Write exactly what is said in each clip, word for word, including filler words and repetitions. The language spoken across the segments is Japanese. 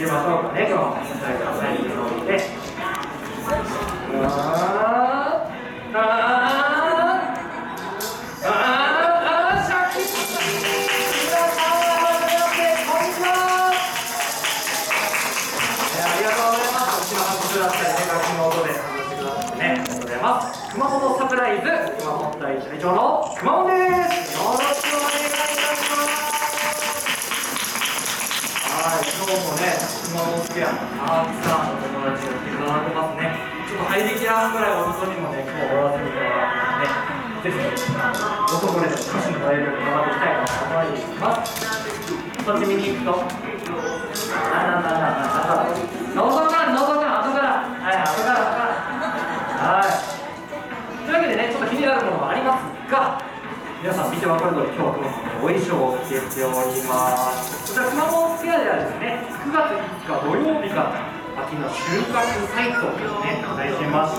きましょうかね、今日も最後の最後ので。あーあー熊本サプライズ熊本大会長の熊本です。よろしくお願いいたします。はい、今日もね、熊本スペアたくさんの友達が来てくださってますね。ちょっと入りきらんぐらいお外にもね、今日お休みからね、ぜひ男で歌手の大学に頑張っていきたいと思います。そっち見に行くと、あなんだなんだなんだ、覗かん覗かん後から、はい後から後から、はい。というわけでね、ちょっと気になるものもありますが、皆さん見て分かる通り、今日は熊本のお衣装を着ております。こちら熊本スペアではですね、くがついつか土曜日から秋の収穫祭というね、題しまして、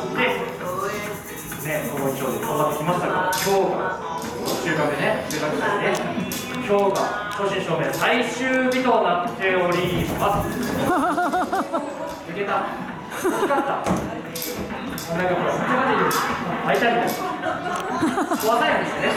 ね、その衣装で頑張ってきましたが、今日が収穫ね、収穫祭ね、今日が正真正銘最終日となっております。抜けた、惜しかった。なんかほら、手が出る、開いたりとか、怖さやんですね、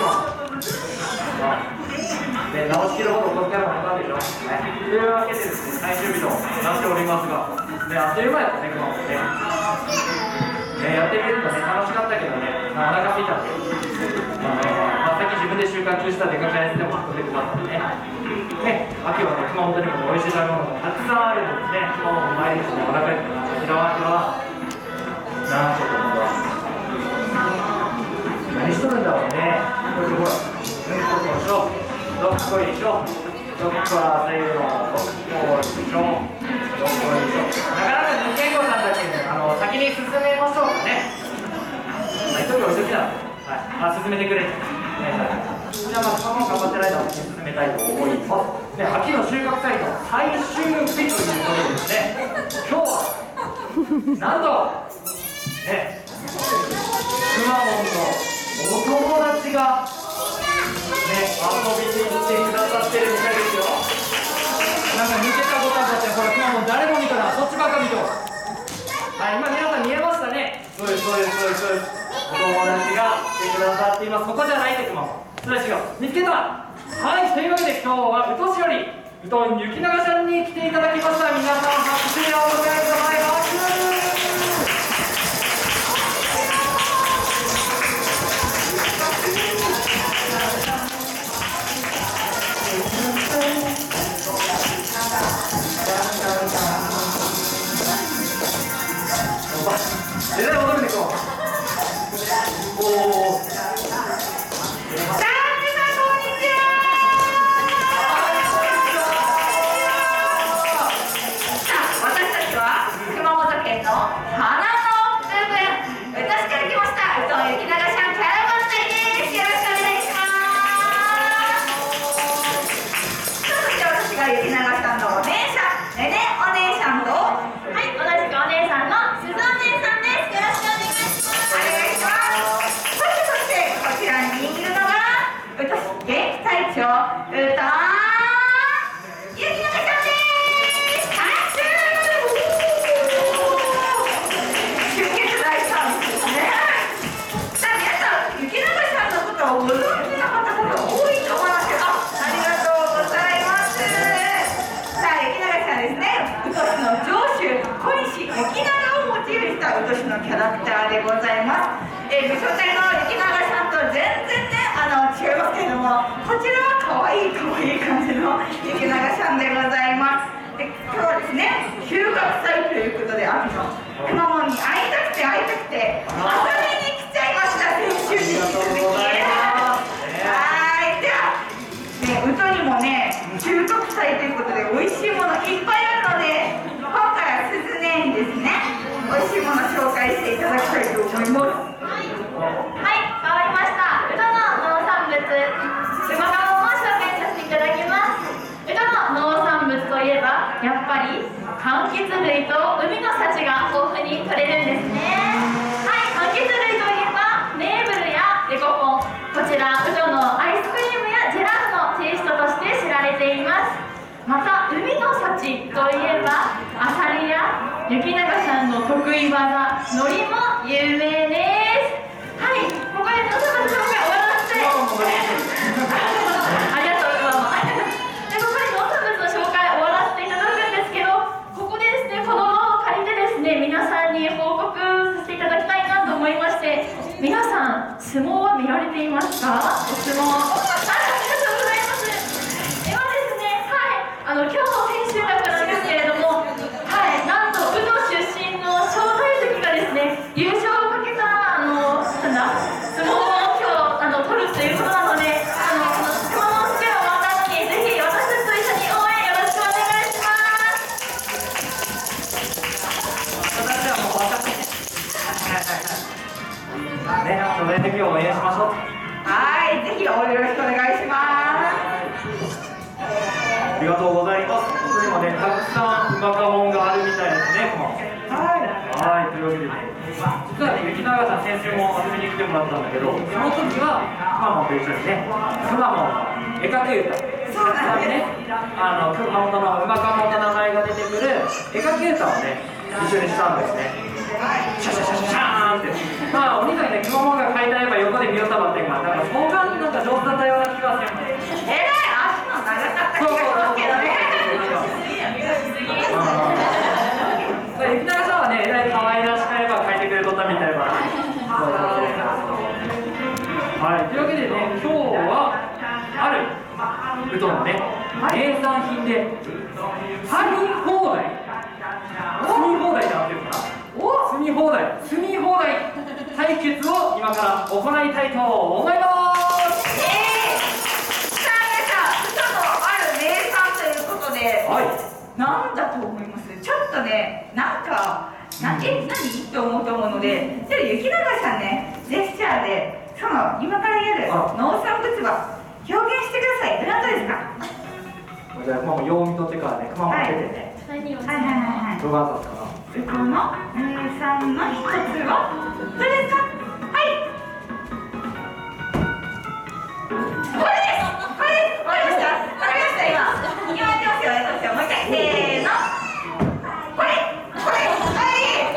で、直しきるほどこのキャラも下手でしょ、ね。というわけでですね、最終日となっておりますが、ね、あっという間やったね、熊本ね。ね、やってみるとね、楽しかったけどね、まあ、お腹空いたんで、まあね、まあ、さっき自分で収穫したでかかやつでも運んでくださってね。ね、秋はね、熊本にも美味しい食べ物がたくさんあるんですね。熊本毎日ね、お腹いっぱい、ひらわひらわ。なんていうのか何しとるんだろうね。これでほら、うんこでしょ、どっこいでしょ、どっこらせるの、どっこいでしょ、どっこいでしょ。なかなか人間語さんだけね、あの先に進めましょうかね。まあ、一人お一人だ。はい、あ、進めてくれ。ね、じゃあ、まあ、そのまま頑張ってる間に進めたいと思います。ね、秋の収穫祭の最終日ということでですね、今日は、なんと、ね、熊本のお友達が、ね、遊びに来てくださってるみたいですよ。なんか抜けたことあって、ほら、熊本誰も見たら、そっちばっか見とる。はい、今皆さん見えましたね。そうです、そうです、そうです、そうです。お友達が来てくださっています。ここじゃないで、熊本。それ違う。見つけた。はい、というわけで今日は宇土市より、宇土雪永さんに来ていただきました。皆さん、拍手でお迎えください。拍手。えらい踊るでしょ。おお。さあ、皆さんこんにちは。さあ、私たちは熊本県の花の部分、宇土市から来ました。宇土雪永さんキャラバン隊です。よろしくお願いします。そして私が雪永さんのお姉さん、ねねお姉さんと、はい、同じくお姉さんのすずお姉さんです。よろしくお願いします。お願いします。そしてそしてこちらにいるのが宇土市元気隊長宇土雪永さんです。拍手。出血大サービスですね。さあ皆さん、雪永さんのことをご存知の方々多いと思いますけど、ありがとうございます。さあ雪永さんですね、宇土市の上州小西雪永をモチーフにした宇土市のキャラクターでございます。えー、武将隊の雪永さんと全然ね、あの違いますけれども、こちらは可愛い可愛い感じの雪永さんでございます。で今日はですね、収穫祭ということで、秋の熊本に会いたくて会いたくて遊びに来ちゃいました。先週に引き続き。はい、では、ね、宇土にもね、収穫祭ということで美味しいものいっぱいあるので、今回はすずねにですね、美味しいもの紹介していただきたいと思います。はい、変わりました。宇土の農産物、馬籠を紹介させていただきます。宇土の農産物といえば、やっぱり柑橘類と海の幸が豊富に取れるんですね。はい、柑橘類といえばネーブルやデコポン、こちら宇土のアイスクリームやジェラートのテイストとして知られています。また海の幸市といえばアサリや雪永さんの得意技海苔も有名です。はい、ここでのさの紹介終わらせてありがとうママでここで農産物の紹介終わらせていただくんですけど、ここでですねこの場を借りてですね皆さんに報告させていただきたいなと思いまして、皆さん相撲は見られていますか？お相撲あ、ありがとうございます。ではですね、はい、あの今日の千秋楽なんですけれども、はい、なんと宇土出身の正代関がですね優勝をかけたあのなんだ相撲を今日あの取るということなので、あのこの熊本スペアをまたにぜひ私たちと一緒に応援よろしくお願いします。 私はもう私ね、それで今日応援しましょう。 はい、ぜひ応援よろしくお願いします。 ありがとうございます。本当にもね、たくさん馬カモンがあるみたいですね、この。 はい。 はい、というわけでね、実はね、雪永さん先週も遊びに来てもらったんだけど、その時はくまモンと一緒にね、くまモンの絵描き歌。 そうなんです。 ね、あの熊本の馬カモンの名前が出てくる絵描き歌をね、一緒にしたんですね。シャシャシャシャシャーンって、まあお兄さんね、くまモンが描いた絵ば横で見よったばっていうか、なんか相関なんか上手だったような気がする。 えらい足の長かった気がしますけどね。 雪永さんはね、えらい可愛らしか絵ば描いてくれとったみたいな。はい、というわけでね、今日はある宇土のね、名産品でハリ放題、住み放題って合ってるかな？住み放題、住み放題対決を今から行いたいと思います。 えー、さあ皆さん、宇土のある名産ということで、 はい、 なんだと思います？ちょっとね、なんか、なえ、何って思うと思うので、じゃあ雪永さんね、ジェスチャーで、その今からやる農産物は表現してください。どなたですか？ じゃあ、もうよう見とってからね、熊本出てね。 はいはいはいはい。 どうだったかな。 宇土の名産の一つはどれですか？はい。これです。これです。わかりました。わかりました。今。今やってますよ。やってますよ。もう一回せーの。これ。これ。はい。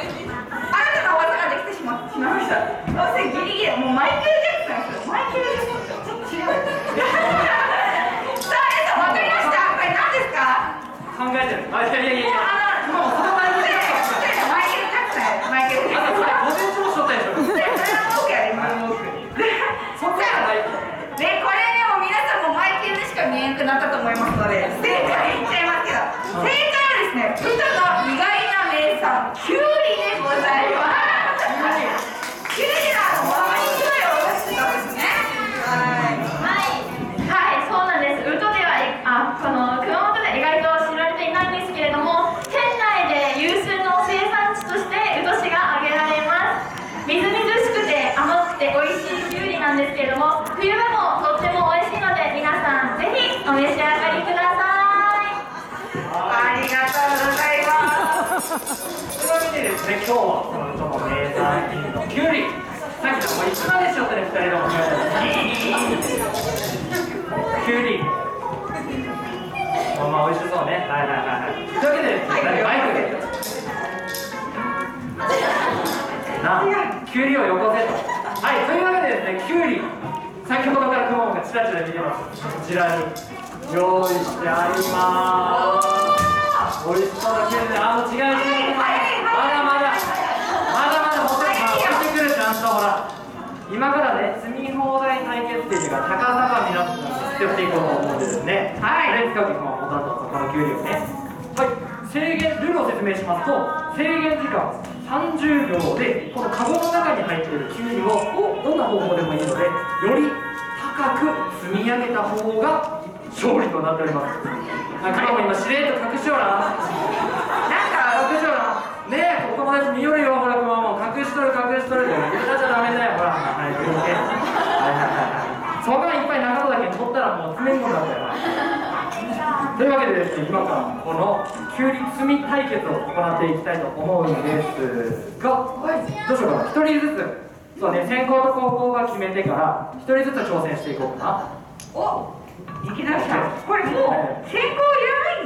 あなたの技ができてしましまいました。どうせギリギリもうマイケル・ジャクソンですよ。マイケル・ジャクソン。ちょっと違う。さあ皆さんわかりました。これ何ですか？ 考えてる。あ、いやいやいやいや。 もうそのマイケル・ジャクソン。マイケル・ジャクソン。マイケル・ジャクソン。 午前中もしとったでしょ。 それは僕やります。 そこやない。 で、これね、もう皆さんもマイケルにしか見えなくなったと思いますので、正解言っちゃいますけど、正解はですね、宇土の意外な名産、キュウリでございます。キュウリのあの周りに匂いを出してたんですね。はい。 はい、そうなんです。宇土ではあこの熊本で意外と知られていないんですけれども、県内で有数の生産地として宇土市が挙げられます。みずみずしくて甘くて美味しいキュウリなんですけれども、冬場もとっても美味しいので皆さんぜひお召し上がりください。 ありがとうございます。 というわけでですね、今日はこの宇土の名産品のキュウリ、さっきのもういつまでしようってね、ふたりともキュウリ、まあまあ美味しそうね。はいはいはいはい。というわけでですね、マイクでな、キュウリをよこせと。はい、というわけでですね、キュウリ、先ほどから熊本がちらちら見てます。こちらに用意してあります。美味しそうなキュウリで、あの違う違う、まだまだまだまだ持って置いてくる、ちゃんとほら。今からね、積み放題対決っていうのが高さが皆さんにやっていこうと思うんですね。はい。それに使う時もポタとこのキュウリをね。はい。制限ルールを説明しますと、制限時間さんじゅうびょうでこのカゴの中に入っているキュウリをどんな方法でもいいので、より高く積み上げた方が勝利となっております。なんかも今しれっと隠しような。なんか隠しような。ねえ、お友達見よるよ、ほら、もう隠しとる隠しとるで言ったじゃダメだよ、ほら。はい、というわけで。はいはいはいはい。そがいっぱい中野だけ取ったらもう詰め物なんだよ。というわけでですね、今からこのキュウリ積み対決を行っていきたいと思うんですが、どうしようかな、ひとりずつ、そうね、先攻と後攻が決めてからひとりずつ挑戦していこうかな。 お、いきなりさん、これもう先行いらないん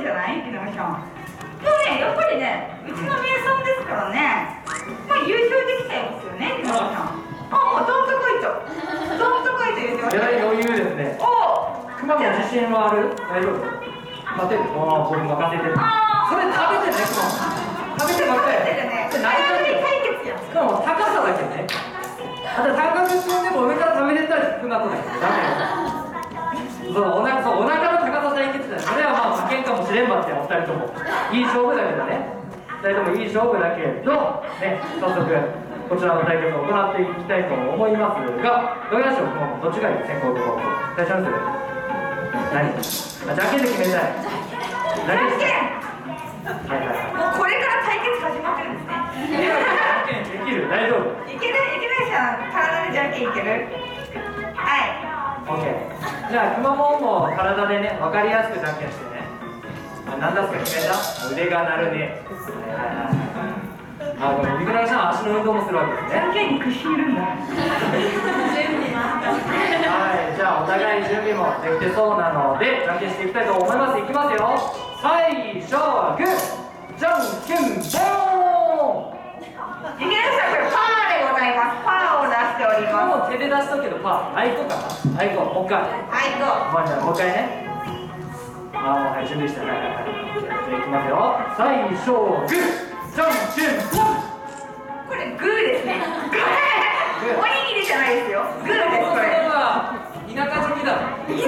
じゃない木南さん。もうね、やっぱりね、うちの名産ですからね、まあ優勝できちゃいますよね、木南さん。あ、もうどんとこいと。どんとこいと言ってました。 えらい余裕ですね。 おお。 熊も自信はある？大丈夫？待てる？ああ、僕任せてる。それ食べてね、熊。食べてばっかり。 早めに対決やん。 しかも高さだけね。あと高く積んでも上から食べてったりするなとだけどダメよ。そうお腹そうお腹の高さ対決だよ。それはまあ負けんかもしれんばってお二人ともいい勝負だけどね。ふたりともいい勝負だけどね、早速こちらの対決を行っていきたいと思いますが、どうやらしょう、もうどっちがいい先行後攻。大チャンス。何？あ、じゃんけんで決めたい。じゃんけん。はいはいはい。 もうこれから対決始まってるんですね。 できる？大丈夫？ いける？いけないさん、体でじゃんけんいける？はい。 オッケー。じゃあ、くまモンも体でね、分かりやすくじゃんけんしてね。あ、なんだっけ、決めた？腕が鳴るね。はいはいはい。あ、でも、ビクラさん、足の運動もするわけですね。 じゃんけんに屈しいるんだ。 はい、じゃあ、お互い準備もできてそうなので、じゃんけんしていきたいと思います。いきますよ。最初はグー、じゃんけんぽん。 いけないさん、これパーでございます。パーを出しております。 もう手で出しとくけど、パー。あいこかな。あいこ、もう一回。 はい、行こまあ、じゃあ、もう一回ね。あ、もう、はい、準備して。はいはいはい。じゃあ、いきますよ。最初はグー。じゃんけんぽん。 これグーですね。これおにぎりじゃないですよ。グーですこれ。 田舎チョキだ。田舎チョキ。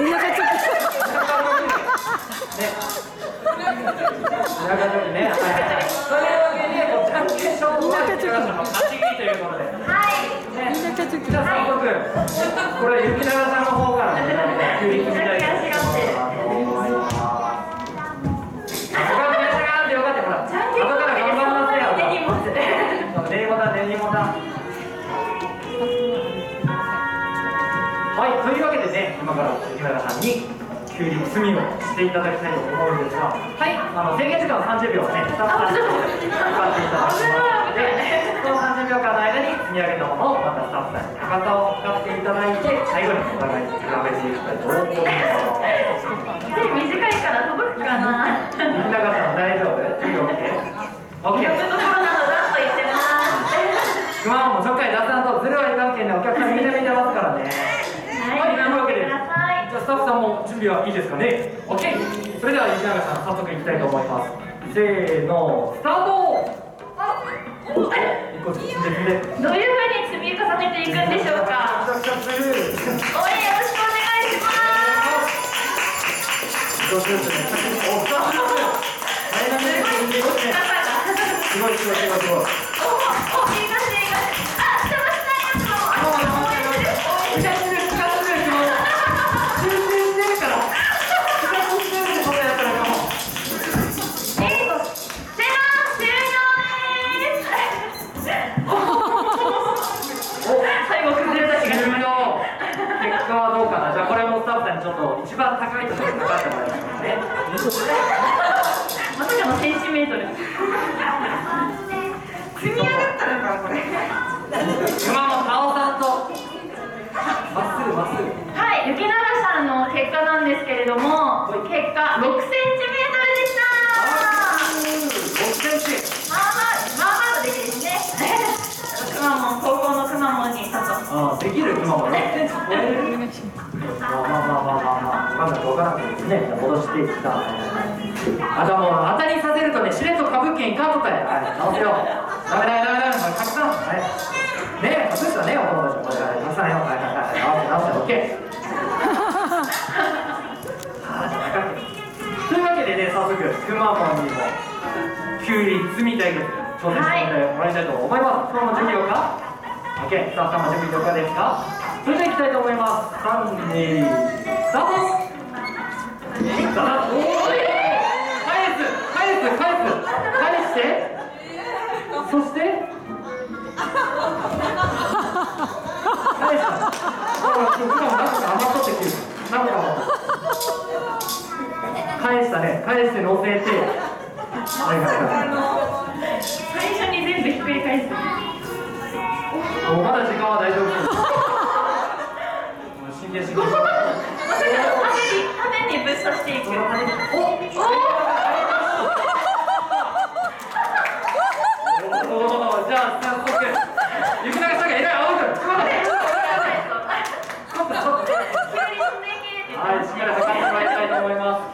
ね。田舎チョキね。はい。というわけで、じゃんけん勝負は勝ち切りということで。 はい。 ね。じゃあ早速、これ雪永さんの方から急に決めたいと思います。よかったほら。後から頑張りますよ。 根に持つ。 根に持た根に持た。はい、というわけでね、今から雪永さんにきゅうり積みをしていただきたいと思うんですが、はい、あの制限時間はさんじゅうびょうね、スタッフさんにかかっていただきますので、そのさんじゅうびょうかんの間に積み上げたものをまたスタッフさんにかかたを使っていただいて、最後にお互いに比べていきたいと思います。 短いから届くかな。 雪永さん大丈夫？準備 OK？ OK。 いろんなところなのだと言ってます。 熊本もちょっかい出さんとずるはいかんけんね、お客さんみんな見てますからね。はい、というわけで、じゃあスタッフさんも準備はいいですかね。 OK。 それでは雪永さん早速いきたいと思います。せーの、スタート。 どういうふうに積み重ねていくんでしょうか。応援よろしくお願いします。 どうしようですね。お、ダイナミックにすごいすごいすごいすごい。お、お、いい感じいい感じ。あ、してましたよ。応援してる応援してる。近づいてるから。集中してるから。近づいてるそんなやったらかも。 えい、では終了です。最後崩れた気がします。 結果はどうかな。じゃあこれもスタッフさんにちょっと一番高いところにかかってもらいますね。 まさかのセンチメートル。 積み上がったのかこれ。 今もタオさんとまっすぐまっすぐ。 はい、雪永さんの結果なんですけれども、結果ろくセンチメートルでした。 ろくセンチ。 まあまあまあまあの出来ですね。くまモン、高校のくまモンにちょっと。 ああ、できる今もろくセンチ超える。まあまあまあまあまあまあ、わかんないわからなくてですね、戻していった。あ、じゃあもう当たりさせるとね、しれっとかぶっけんいかんとかや。はい、直すよ。ダメダメダメダメ、たくさん。はい。ねえ、隠したね、お友達も。たくさんよ。はいはいはい。直して直して、オッケー。あ、じゃあ中身。というわけでね、早速、くまモンにもきゅうり積み対決挑戦してもらいたいと思います。くまモン準備了か？オッケー、スタッフさんも準備了解ですか？それではいきたいと思います。さん、に、スタート。さあ、おお、返す返す返す返して、そして返した。ほら、今もなんか余っとってきる。なんかも返したね。返して乗せて。はいはいはい。 最初に全部ひっくり返す。 もうまだ時間は大丈夫です。もう真剣真剣。 まさかの羽に羽にぶっ刺していく。おお。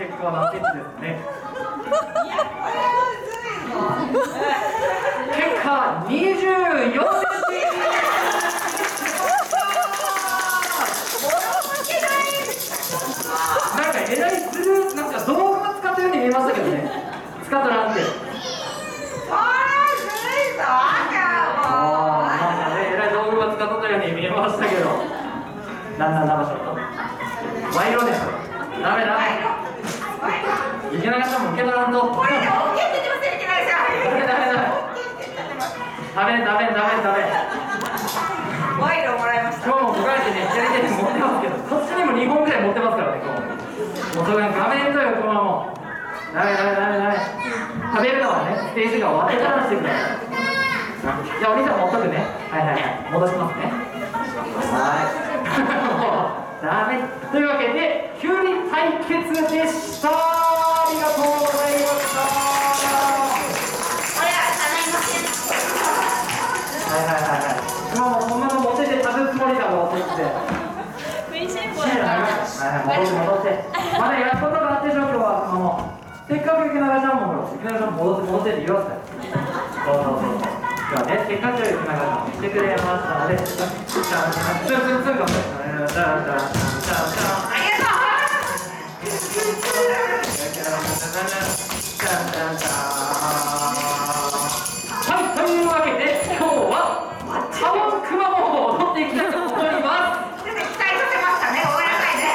結果は何センチですかね。結果にじゅうよんセンチ。なんかえらいする、なんか道具が使ったように見えましたけどね。使ったなんて。使ったように見えましたけど、だんだん流しちゃった。ワイロです。ダメダメ。池永さんも受け取らんと。これで OK って言ってません、池永さん。ダメダメダメ。ダメダメダメダメ。 ワイロもらいました。 今日も僕らでね、左手に持ってますけど、こっちにもにほんぐらい持ってますからね、今日。もうそれが画面とよ、このままもう。ダメダメダメダメ。食べるのはね、ステージが終わってからしてください。じゃあお兄さん持っとくね。はいはいはい。戻しますね。はい。ダメ。というわけで、キュウリ対決でした。ありがとうございました。 これは叶いません。 はいはいはいはい。今もこんなの持ってて食べるつもりだろうと言って。 食いしん坊やな。 はいはい、戻って戻って。まだやることがあってしょ、今日は。あのせっかく池永ちゃんも池永ちゃんも戻って戻ってって言わせて。そうそうそう。ね、せっかく池永さん来てくれましたので、ツンツンツンツンかも。ありがとう。はい、というわけで今日はカモンクマモンを踊っていきたいと思います。 期待させましたね。ごめんなさいね。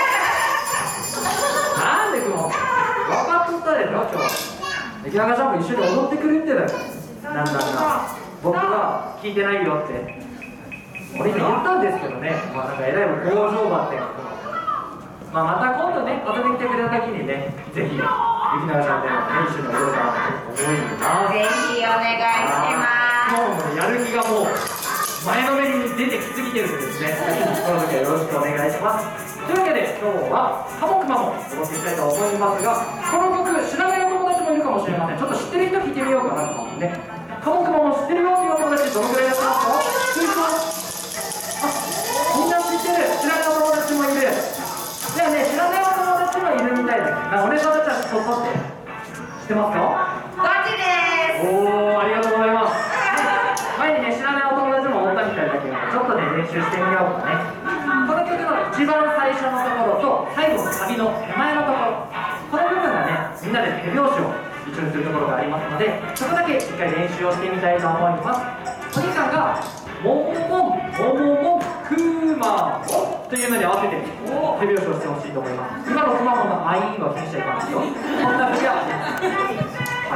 なんでクマモン分かっとったでしょ、今日。池永さんも一緒に踊ってくれてたよ。なんだか僕が聞いてないよって俺に言ったんですけどね、まあなんかえらい向上があって、まあ、また今度ね、遊びに来てくれた時にね、ぜひ、ゆきながさんでもね、一緒に踊れたらと思います。 ぜひお願いします。 もうやる気がもう前のめりに出てきすぎてるんですね。この時はよろしくお願いします。というわけで、今日はカモクマモン踊っていきたいと思いますが、この曲、知らないお友達もいるかもしれません。ちょっと知ってる人聞いてみようかなと思うんでね。カモクマモン知ってるよっていうお友達、どのくらいいらっしゃいますか？ツイート。あ、みんな知ってる。知らないお友達もいる。でもね、知らないお友達もいるみたいだけど、なんかお姉さんたちはちょっとって知ってますか？ ガチです。 おー、ありがとうございます。前にね、知らないお友達もおったみたいだけど、ちょっとね、練習してみようかね。この曲の一番最初のところと最後のサビの手前のところ、この部分がね、みんなで手拍子を一緒にするところがありますので、そこだけ一回練習をしてみたいと思います。お兄さんがモモモンモモモンクーマモンというのに合わせて手拍子をしてほしいと思います。今のクマモンのアイーンは気にしちゃいかんですよ。こんな時は、はい、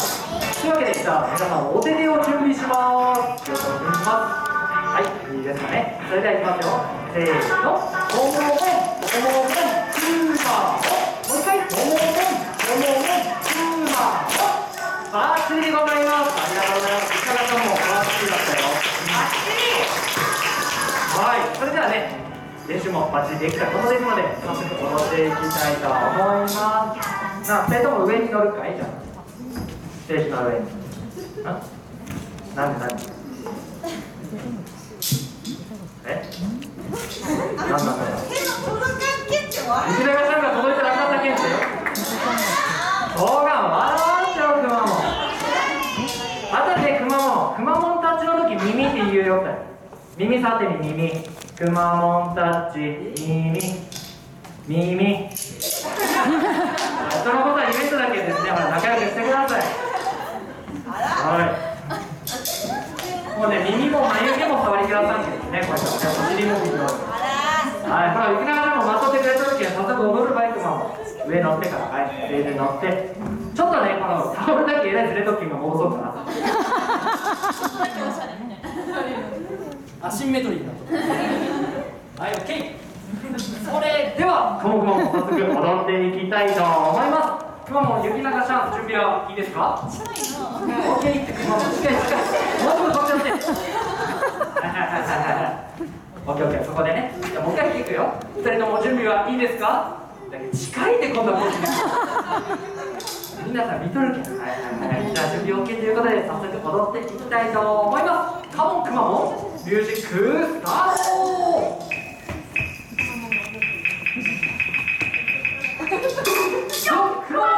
というわけで、じゃあ皆さんお手手を準備します。よろしくお願いします。はい、いいですかね。それではいきますよ。せーの、モモモンモモモンクーマモン。もう一回、モモモンモモモンクーマモン。バッチリでございます。ありがとうございます。いかがともバッチリだったよ。 バッチリ。 はい、それではね、練習もバッチリできたことですので、早速踊っていきたいと思います。なあ、ふたりとも上に乗るかい？じゃあ、ステージの上に。ん？なんでなんで？え？なんなんだよ。石永さんが届いてなかったけんって。そうが笑っちゃう、くまモン。あとでくまモン、くまモンタッチの時耳って言うよって。耳触ってみ、耳。くまモンタッチ、耳。耳。そのことはイベントだけですね。ほら、仲良くしてください。はい。もうね、耳も眉毛も触りくださいですね。こうやってお尻も見てます。はい、ほら、ゆきながらもまとってくれた時は早速踊るバイクマンも上乗ってから、はい、上で乗って、ちょっとね、このタオルだけえらいずれときが戻そうかなと。アシンメトリーなと。はい、オッケー。それでは、くもくもも早速踊っていきたいと思います。くもも、ゆきながさん、準備はいいですか？オッケーってくもも、近い近い。もうちょっとこっち寄って。はいはいはいはいはい。オッケーオッケー、そこでね。じゃあもう一回聞くよ。ふたりとも準備はいいですか？近いで今度はこっちに。皆さん見とるけど、はいはいはい。じゃあ準備 オーケー ということで早速踊っていきたいと思います。カモンくまモン、ミュージックスタート。よっくま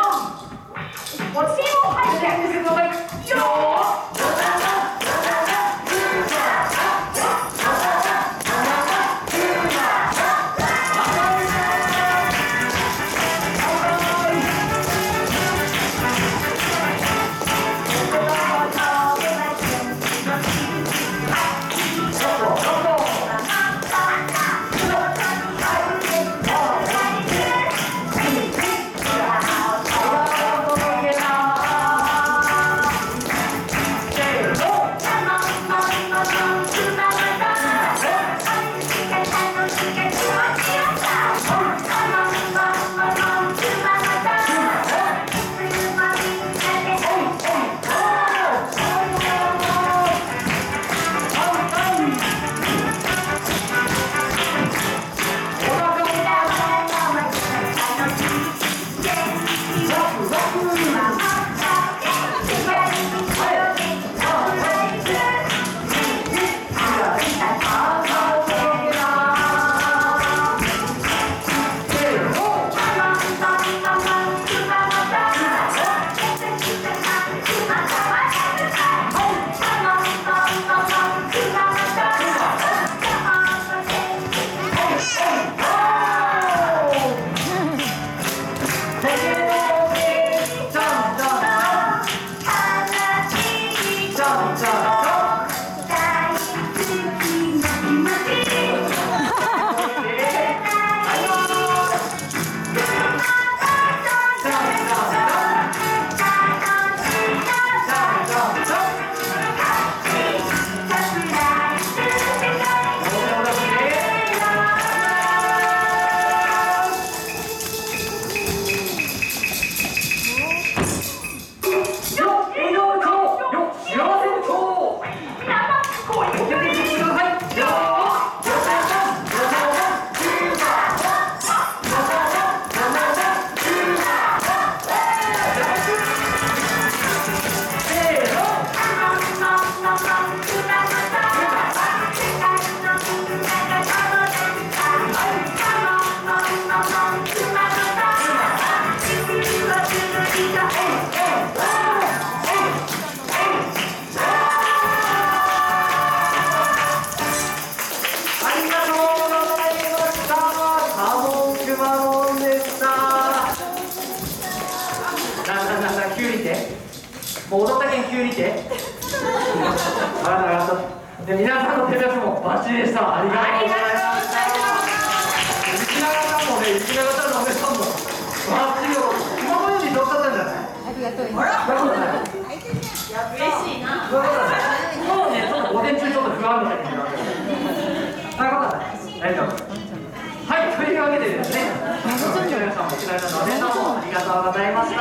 もう踊ったけん急にてあらららで皆さんの手拍子もバッチリでした。ありがとうございます。雪永さんもね、雪永さんのお姉さんもバッチリを今のようにどうだったんじゃない？ ありがとうごあら、 ざいます。 嬉しいな。 そうね、ちょっと午前中ちょっと不安みたいになってる。あ、よかったね。大丈夫。はい、というわけでですね、雪永さんも雪永さんのお姉さんもありがとうございました。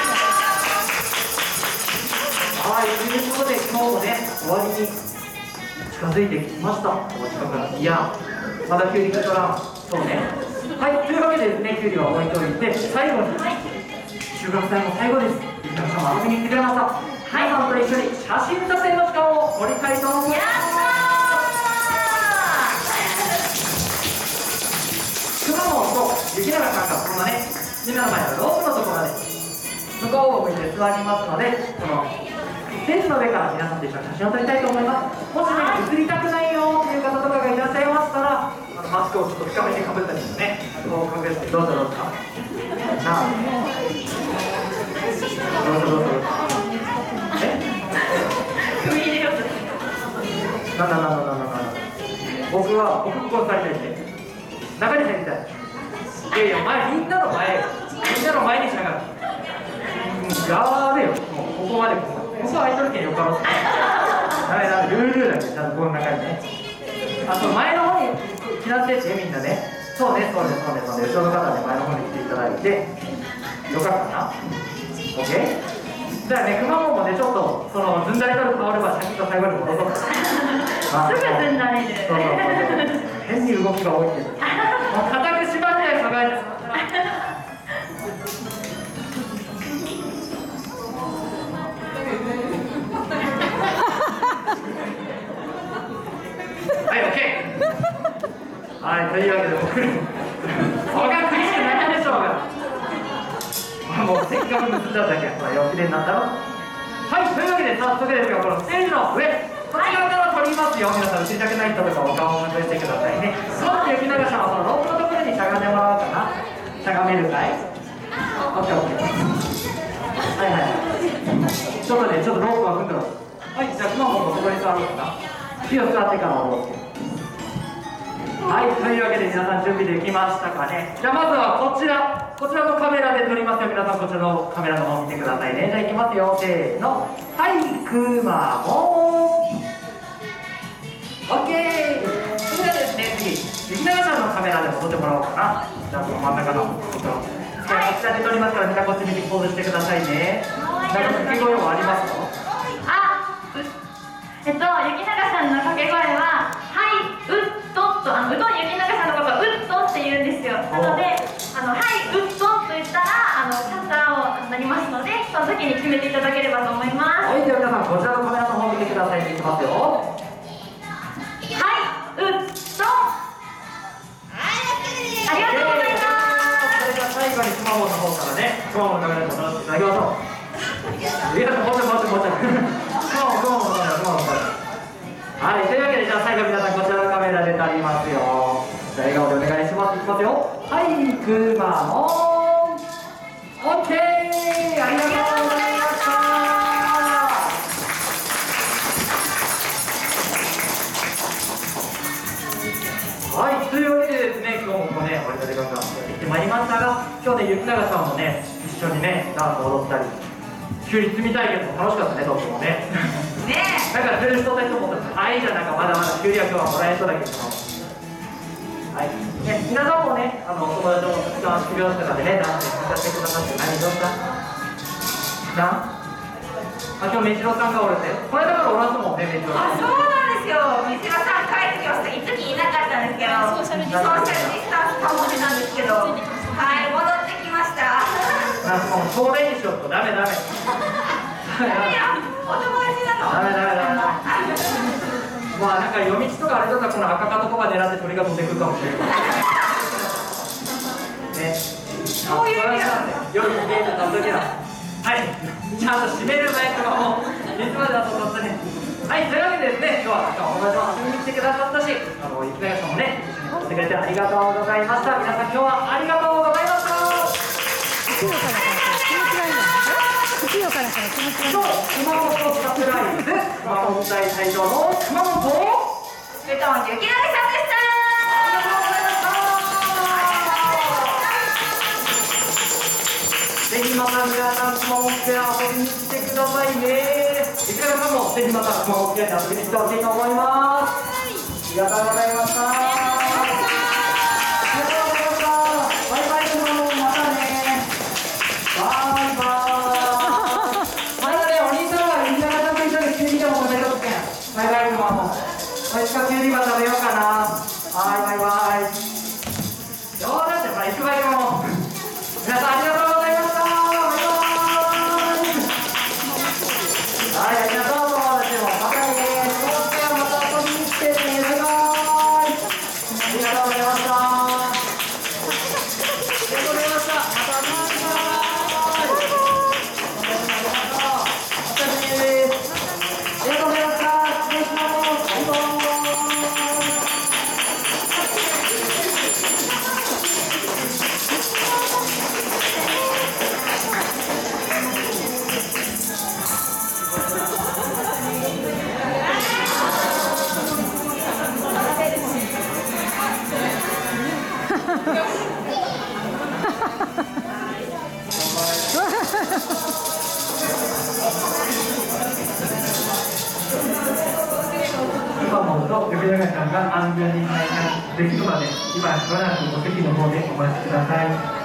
はい、ということで今日もね、終わりに近づいてきました。お近くのいや、まだキュウリとらん。そうね。はい、というわけでですね、キュウリは置いといて、最後に、中学祭も最後です。皆さんも遊びに来てくれました。皆さんと一緒に写真撮影の時間を取りたいと思います。 やったー。 くまモンと雪永さんがこのね、みんなの前のロープのところまで向こうを向いて座りますので、このステージの上から皆さんと一緒に写真を撮りたいと思います。もしね、写りたくないよっていう方とかがいらっしゃいましたら、あのマスクをちょっと深めにかぶったりしてね、こうかぶってどうぞどうぞ。なあ、どうぞどうぞ。え？ 踏み入れようと。 なんだなんだなんだなんだ。僕は僕こうされたいって中に入りたい。いやいや、前みんなの前みんなの前にしながら。やべえよ、もうここまでここここはアイドル圏よかろうってダメダメ、ルールだけちゃんとこの中にね。あ、その前の方に避難してってみんなね。そうね、そうね、そうね、そうね、後ろの方で前の方に来ていただいてよかったかな。 OK？ じゃあね、くまモンもね、ちょっとそのずんだれとる香るばシャキッと最後に戻そうか。 すぐずんだれる。 そうそうそうそう、変に動きが多いけどもう固く縛って抱えてはい、オッケー。はい、というわけで僕、そが苦しくないでしょうが。もうせっかく結んだだけ、ほら、よきれいになったろ。はい、というわけで早速ですが、このステージの上、こちらから撮りますよ。皆さん、映りたくない人とかお顔を向いてくださいね。まず雪永さんはそのロープのところにしゃがんでもらおうかな。しゃがめるかい？オッケーオッケー。はいはいはい。ちょっとね、ちょっとロープは組んでます。はい、じゃあ、くまモンもそこに座ろうかな。火を使ってから踊って。はい、というわけで皆さん準備できましたかね。じゃあまずはこちらこちらのカメラで撮りますよ。皆さんこちらのカメラの方見てくださいね。じゃあいきますよ、せーの。はい、くまモン。オッケー。それではですね、次雪永さんのカメラで戻ってもらおうかな。じゃあこの真ん中のこちらこちらで撮りますから、みんなこっち見てポーズしてくださいね。なんか掛け声はありますか？ あ、えっと、雪永さんの掛け声は、はい、うっとっと、あの、うどん雪永さんのことをうっとって言うんですよ。なので、あの、はい、うっとと言ったら、あの、シャッターをなりますので、その時に決めていただければと思います。 はい、では皆さんこちらのカメラの方見てくださいね。いきますよ。 はい、うっと。ありがとうございます。 それでは最後にくまモンの方からね、くまモンのカメラで撮らせていただきましょう。いや、もうちょいもうちょいもうちょい。くまモン、くまモンのカメラ、くまモンのカメラ。はい、というわけでじゃあ最後皆さんこちらのカメラで撮りますよ。じゃあ笑顔でお願いします。いきますよ。はい、くまモン。オッケー。ありがとうございました。はい、というわけでですね、今日もね、我々がやってきてまいりましたが、今日ね、雪永さんもね、一緒にね、ダンス踊ったり、キュウリ摘み体験も楽しかったね、とってもね。 ねえ、 だから、ずるしとった人も、あ、いいじゃん、なんかまだまだキュウリは今日はもらえそうだけど。はい、ね、皆さんもね、あの、お友達もたくさん修行とかでね、ダンスさせてくださって、何どうしたなあ、今日、メジロさんがおるって。これだからおらすもんね、メジロさん。 あ、そうなんですよ。三島さん帰ってきました。いつにいなかったんですけど、ソーシャルディスタンス保ちなんですけど、はい、戻ってきました。 なんかもう奨励にしようとダメダメ。 いや、お友達だと。 ダメダメダメ。まあなんか夜道とかあれとかこの赤かとこば狙って鳥が飛んでくるかもしれない。ね。 そういう意味なんだよ。 夜にゲーム飛ぶ時だ。はい。ちゃんと閉める前とかもいつまでだと思ったね。はい、というわけでですね、今日はお友達も遊びに来てくださったし、あの雪永さんもね、一緒に来てくれてありがとうございました。皆さん今日はありがとうございました。 口よから気持ちがいいんだ。口よから以上、熊本サプライズ熊本大会場の熊本ベトン雪投げさんでした。 ぜひまた皆さん熊本で遊びに来てくださいね。いくらさんもぜひまた熊本で遊びに来てほしいと思います。ありがとうございました。ありがとうございました。バイバイ熊本、またね。バイバイ。まだね、お兄さんはみんながと一緒にキュウリでも食べとくけん。バイバイ熊本。おいしかキュウリば食べようかな。はい、バイバイ。よーだってほら行くばい熊本。皆さんありがとうございました。はい、ありがとう。友達もまたね。そしてまた遊びに来てね。バイバイ。ありがとうございました。ありがとうございました。またバイバイ。またね。ありがとうございました。失礼します。バイバイ。今もと呼び上げさんが安全に退散できるまで今しばらくお席の方でお待ちください。